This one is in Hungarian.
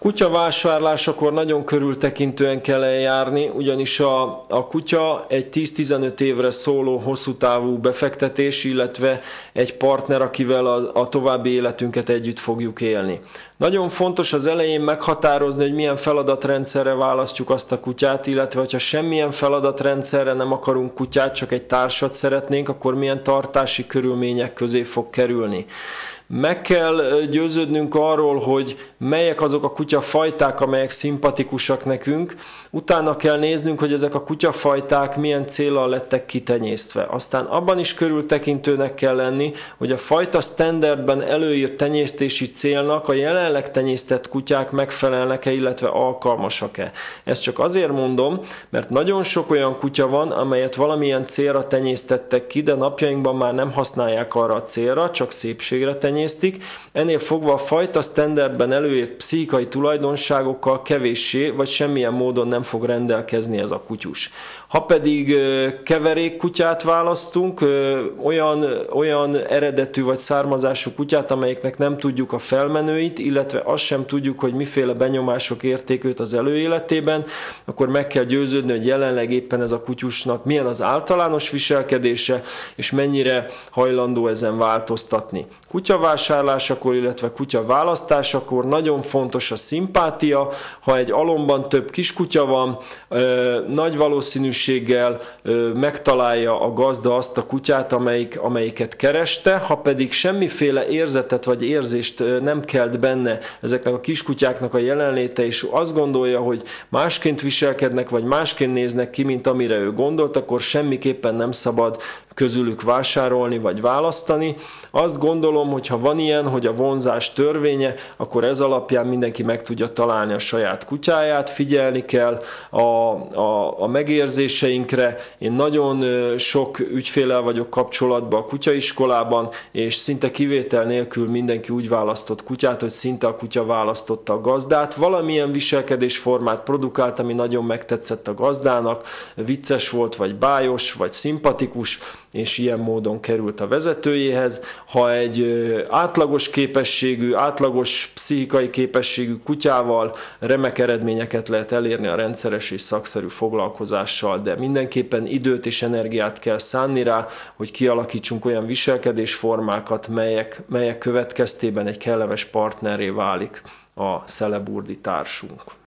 Kutyavásárlásakor nagyon körültekintően kell eljárni, ugyanis a kutya egy 10-15 évre szóló hosszú távú befektetés, illetve egy partner, akivel a további életünket együtt fogjuk élni. Nagyon fontos az elején meghatározni, hogy milyen feladatrendszerre választjuk azt a kutyát, illetve hogyha semmilyen feladatrendszerre nem akarunk kutyát, csak egy társat szeretnénk, akkor milyen tartási körülmények közé fog kerülni. Meg kell győződnünk arról, hogy melyek azok a kutyafajták, amelyek szimpatikusak nekünk. Utána kell néznünk, hogy ezek a kutyafajták milyen céllal lettek kitenyésztve. Aztán abban is körültekintőnek kell lenni, hogy a fajta standardben előírt tenyésztési célnak a jelenleg tenyésztett kutyák megfelelnek-e, illetve alkalmasak-e. Ezt csak azért mondom, mert nagyon sok olyan kutya van, amelyet valamilyen célra tenyésztettek ki, de napjainkban már nem használják arra a célra, csak szépségre tenyésztik. Ennél fogva a fajta standardben előírt pszichikai tulajdonságokkal kevéssé vagy semmilyen módon nem fog rendelkezni ez a kutyus. Ha pedig keverékkutyát választunk, olyan eredetű vagy származású kutyát, amelyeknek nem tudjuk a felmenőit, illetve azt sem tudjuk, hogy miféle benyomások érték őt az előéletében, akkor meg kell győződni, hogy jelenleg éppen ez a kutyusnak milyen az általános viselkedése, és mennyire hajlandó ezen változtatni. Kutyavásárlásakor, illetve kutyaválasztásakor nagyon fontos a szimpátia. Ha egy alomban több kiskutya van, nagy valószínűséggel megtalálja a gazda azt a kutyát, amelyiket kereste. Ha pedig semmiféle érzetet vagy érzést nem kelt benne ezeknek a kiskutyáknak a jelenléte, és azt gondolja, hogy másként viselkednek, vagy másként néznek ki, mint amire ő gondolt, akkor semmiképpen nem szabad közülük vásárolni vagy választani. Azt gondolom, hogy ha van ilyen, hogy a vonzás törvénye, akkor ez alapján mindenki meg tudja találni a saját kutyáját, figyelni kell a megérzéseinkre. Én nagyon sok ügyféllel vagyok kapcsolatban a kutyaiskolában, és szinte kivétel nélkül mindenki úgy választott kutyát, hogy szinte a kutya választotta a gazdát. Valamilyen viselkedésformát produkált, ami nagyon megtetszett a gazdának, vicces volt, vagy bájos, vagy szimpatikus, és ilyen módon került a vezetőjéhez. Ha egy átlagos képességű, átlagos pszichikai képességű kutyával remek eredményeket lehet elérni a rendszeres és szakszerű foglalkozással, de mindenképpen időt és energiát kell szánni rá, hogy kialakítsunk olyan viselkedésformákat, melyek következtében egy kellemes partnerré válik a szeleburdi társunk.